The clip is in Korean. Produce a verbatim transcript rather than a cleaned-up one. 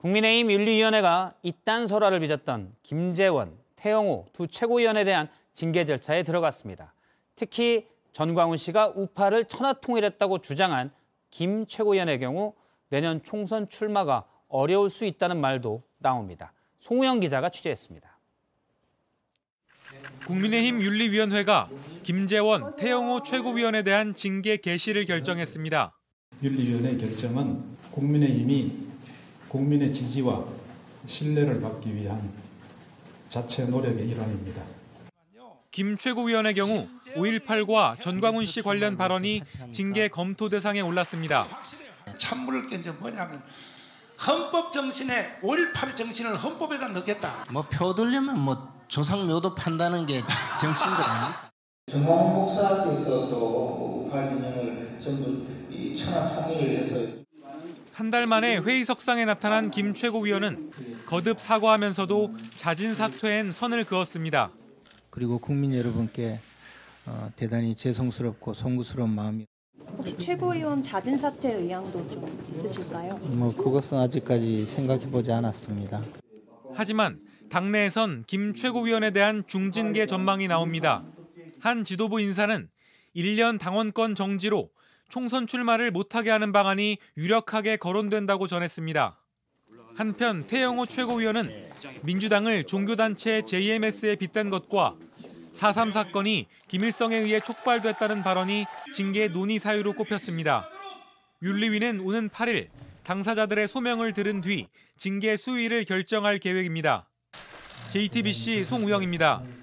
국민의힘 윤리위원회가 이딴 설화를 빚었던 김재원, 태영호 두 최고위원에 대한 징계 절차에 들어갔습니다. 특히 전광훈 씨가 우파를 천하통일했다고 주장한 김 최고위원의 경우 내년 총선 출마가 어려울 수 있다는 말도 나옵니다. 송우영 기자가 취재했습니다. 국민의힘 윤리위원회가 김재원, 태영호 최고위원에 대한 징계 개시를 결정했습니다. 윤리위원회 결정은 국민의힘이 국민의 지지와 신뢰를 받기 위한 자체 노력의 일환입니다. 김 최고위원의 경우 오일팔과 전광훈 씨 관련 발언이 징계 검토 대상에 올랐습니다. 찬물을 깬 게 뭐냐면 헌법 정신에 오일팔 정신을 헌법에다 넣겠다. 뭐 표 들려면 뭐 조상묘도 판다는 게 정치인 것 아닙니까? 전광훈 목사께서 또 우파 진영을 전부 이 천하 통일을 해서 한 달 만에 회의석상에 나타난 김 최고위원은 거듭 사과하면서도 자진 사퇴엔 선을 그었습니다. 그리고 국민 여러분께 어, 대단히 죄송스럽고 송구스러운 마음이. 혹시 최고위원 자진 사퇴 의향도 좀 있으실까요? 뭐 그것은 아직까지 생각해보지 않았습니다. 하지만 당내에선 김 최고위원에 대한 중징계 전망이 나옵니다. 한 지도부 인사는 일 년 당원권 정지로 총선 출마를 못하게 하는 방안이 유력하게 거론된다고 전했습니다. 한편 태영호 최고위원은 민주당을 종교단체 제이엠에스에 빗댄 것과 사 삼 사건이 김일성에 의해 촉발됐다는 발언이 징계 논의 사유로 꼽혔습니다. 윤리위는 오는 팔 일 당사자들의 소명을 들은 뒤 징계 수위를 결정할 계획입니다. 제이티비씨 송우영입니다.